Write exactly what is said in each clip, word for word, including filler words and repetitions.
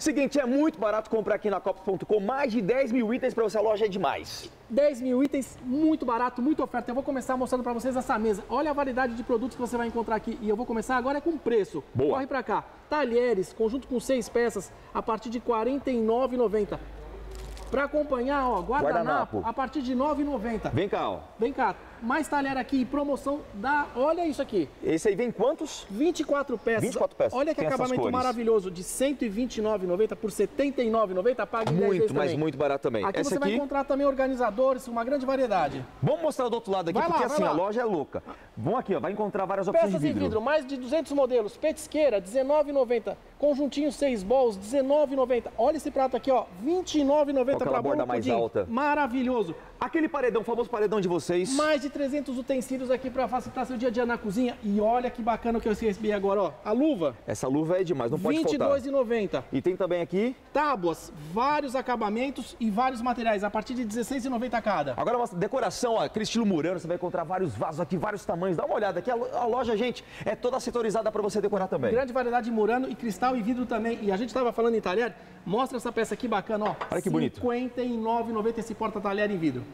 Seguinte, é muito barato comprar aqui na Copos ponto com, mais de dez mil itens para você, a loja é demais. dez mil itens, muito barato, muita oferta. Eu vou começar mostrando para vocês essa mesa. Olha a variedade de produtos que você vai encontrar aqui. E eu vou começar agora com preço. Boa. Corre para cá. Talheres, conjunto com seis peças, a partir de quarenta e nove reais e noventa centavos. Para acompanhar, ó, guardanapo, Guardanapo. a partir de nove reais e noventa centavos. Vem cá, ó. Vem cá, mais talher aqui, promoção da... Olha isso aqui. Esse aí vem quantos? vinte e quatro peças. vinte e quatro peças. Olha que Tem essas acabamento cores. maravilhoso, de cento e vinte e nove reais e noventa centavos por setenta e nove reais e noventa centavos, paga em dez vezes Muito, mas também. muito barato também. Aqui Essa você aqui... vai encontrar também organizadores, uma grande variedade. Vamos mostrar do outro lado aqui, Vai lá, porque vai assim, lá. a loja é louca. Vamos aqui, ó, vai encontrar várias opções Peças de em vidro. vidro, mais de duzentos modelos. Petisqueira, dezenove reais e noventa centavos. Conjuntinho seis bols, dezenove reais e noventa centavos. Olha esse prato aqui, ó, vinte e nove reais e noventa centavos Com aquela para bolo borda mais pudim. alta. Maravilhoso. Aquele paredão, famoso paredão de vocês. Mais de trezentos utensílios aqui para facilitar seu dia a dia na cozinha. E olha que bacana que eu recebi agora, ó. A luva, Essa luva é demais, não pode vinte e faltar. dois reais e noventa centavos. E tem também aqui... Tábuas, vários acabamentos e vários materiais, a partir de dezesseis reais e noventa centavos cada. Agora uma decoração, ó, aquele estilo murano, você vai encontrar vários vasos aqui, vários tamanhos. Dá uma olhada aqui, a lo- a loja, gente, é toda setorizada para você decorar também. Grande variedade de murano e cristal e vidro também. E a gente estava falando em talher, mostra essa peça aqui bacana, ó. Olha que bonito. cinquenta e nove reais e noventa centavos esse porta-talher em vidro.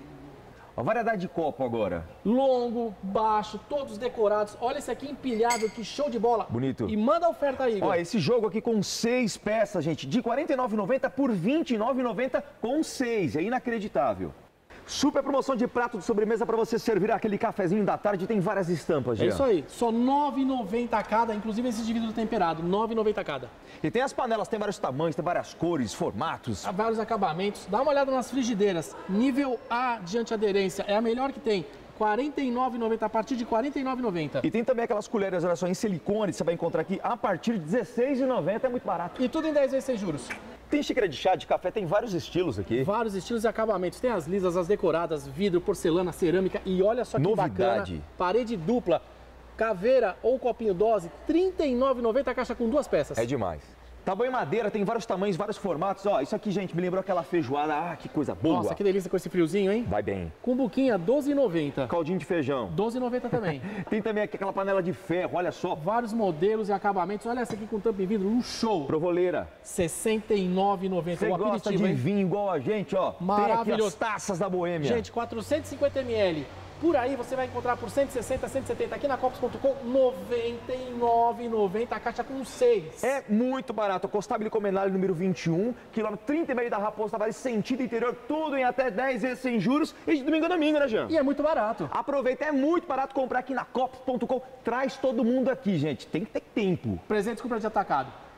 A variedade de copo agora. Longo, baixo, todos decorados. Olha esse aqui empilhado, que show de bola. Bonito. E manda a oferta aí, Igor. Ó, esse jogo aqui com seis peças, gente, de quarenta e nove reais e noventa centavos por vinte e nove reais e noventa centavos com seis. É inacreditável. Super promoção de prato de sobremesa para você servir aquele cafezinho da tarde. Tem várias estampas, É Jean. isso aí, só nove reais e noventa centavos cada, inclusive esse de vidro temperado, nove reais e noventa centavos cada. E tem as panelas, tem vários tamanhos, tem várias cores, formatos. Há vários acabamentos. Dá uma olhada nas frigideiras. Nível A de antiaderência, é a melhor que tem. quarenta e nove reais e noventa centavos, a partir de quarenta e nove reais e noventa centavos. E tem também aquelas colheres, olha só, em silicone, você vai encontrar aqui a partir de dezesseis reais e noventa centavos, é muito barato. E tudo em dez vezes sem juros. Tem xícara de chá, de café, tem vários estilos aqui. Vários estilos e acabamentos. Tem as lisas, as decoradas, vidro, porcelana, cerâmica. E olha só que Novidade. bacana. Parede dupla, caveira ou copinho dose, trinta e nove reais e noventa centavos a caixa com duas peças. É demais. Tamanho madeira, tem vários tamanhos, vários formatos. Ó, isso aqui, gente, me lembrou aquela feijoada. Ah, que coisa boa. Nossa, que delícia com esse friozinho, hein? Vai bem. Cumbuquinha, doze reais e noventa centavos. Caldinho de feijão. doze reais e noventa centavos também. Tem também aqui aquela panela de ferro, olha só. Vários modelos e acabamentos. Olha essa aqui com tampa em vidro, um show. Provoleira. sessenta e nove reais e noventa Você centavos. O gosta aperitivo, de hein? vinho igual a gente, ó. Tem aqui Maravilhoso. as taças da Boêmia. Gente, quatrocentos e cinquenta mililitros. Por aí você vai encontrar por cento e sessenta, cento e setenta. Aqui na Copos ponto com, noventa e nove reais e noventa centavos a caixa com seis. É muito barato. Constábil Comenário número vinte e um, quilômetro trinta e meio da Raposa Tavares, sentido interior, tudo em até dez vezes sem juros e de domingo a domingo, né, Jean? E é muito barato. Aproveita, é muito barato comprar aqui na Copos ponto com. Traz todo mundo aqui, gente. Tem que ter tempo. Presentes com preço de atacado.